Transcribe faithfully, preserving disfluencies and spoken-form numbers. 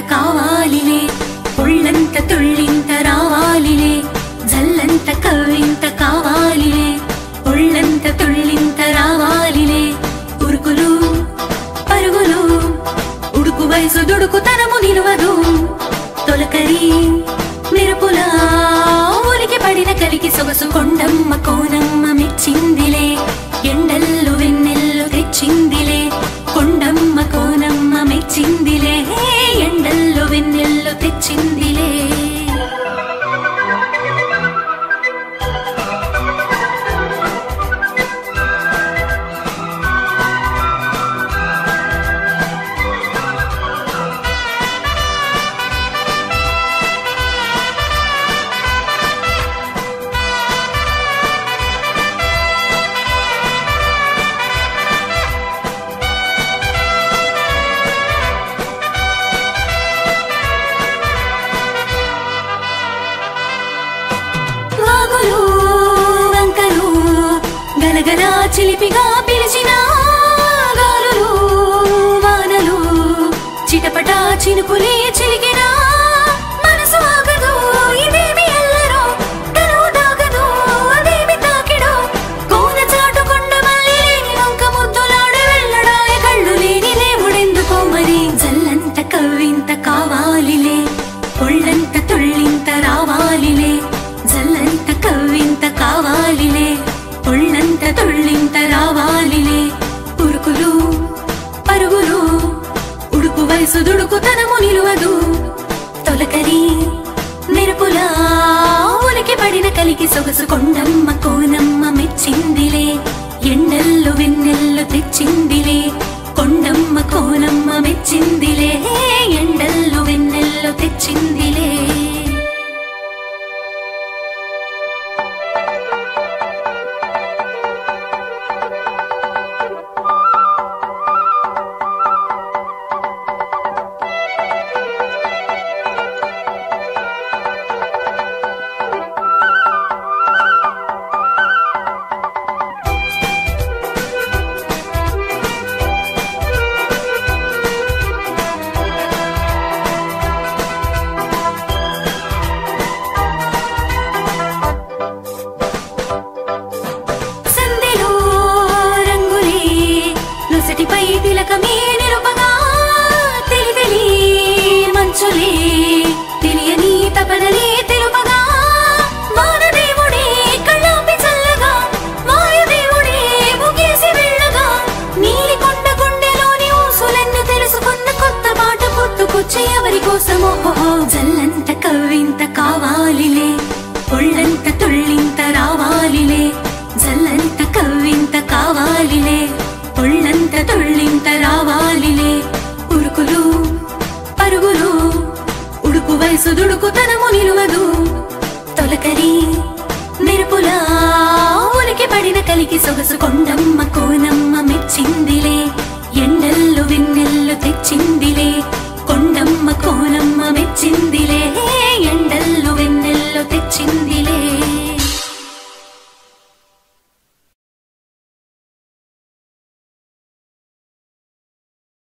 కావాలిలే ఒళ్ళంత తుళ్ళింత రావాలిలే జల్లంత కవ్వింత కావాలిలే ఒళ్ళంత తుళ్ళింత రావాలిలే ఉరుకులు పరుగులు ఉడుకు వయసు దుడుకుతనము నిలువదు తొలకరి మెరుపులా ఊరికి పడిన కలికి సొగసు కొండమ్మ కోనమ్మ మెచ్చిందిలే ఎండల్లు వెన్నెల్లు తెచ్చిందిలే కొండమ్మ కోనమ్మ మెచ్చిందిలే ఎండల్లు వెన్నెల్లు తెచ్చిందిలే గలగలా చిలిపిగా పిలిచిన గాలులు వానలు చిటపటా చినుకులే చిలికిన మనసు ఆగదు ఇదేమి ఎల్లరో తనువు దాగదు అదేమి తాకిడో కోన చాటుకొండ మళ్ళీ లేని వంక ముద్దులాడే వెళ్ళడాయ కళ్ళు లేని దేవుడెందుకో మరి జల్లంత కవ్వింత కావాలిలే ఒళ్ళంత తుళ్ళింత రావాలిలే జల్లంత కవ్వింత కావాలిలే ఒళ్ళంత తుళ్ళింత రావాలిలే ఉరుకులు పరుగులు ఉడుకు వయసు దుడుకుతనము నిలువదు తొలకరి మెరుపులా ఉలికి పడిన కలికి సొగసు కొండమ్మ కోనమ్మ మెచ్చిందిలే ఎండల్లు వెన్నెల్లు తెచ్చిందిలే కొండమ్మ కోనమ్మ మెచ్చిందిలే ఎండల్లు వెన్నెల్లు తెచ్చిందిలే తెలియని తపనలే తెలుపగా వానదేవుడే కళ్ళాపి చల్లగా వాయుదేవుడే ముగేసి వెళ్ళగా నీలి కొండ గుండెలోని ఊసులెన్ను తెలుసుకున్న కొత్త పాట పుట్టుకొచ్చే ఎవరి కోసమో జల్లంత కవ్వింత కావాలిలే ఒళ్ళంత తుళ్ళింత రావాలిలే జల్లంత కవ్వింత కావాలిలే ఒళ్ళంత తుళ్ళింత రావాలిలే ఉరుకులు పరుగులు ఉడుకు వయసు దుడుకుతనము నిలువదు తొలకరి మెరుపులా ఉలికి పడిన కలికి సొగసు కొండమ్మ కోనమ్మ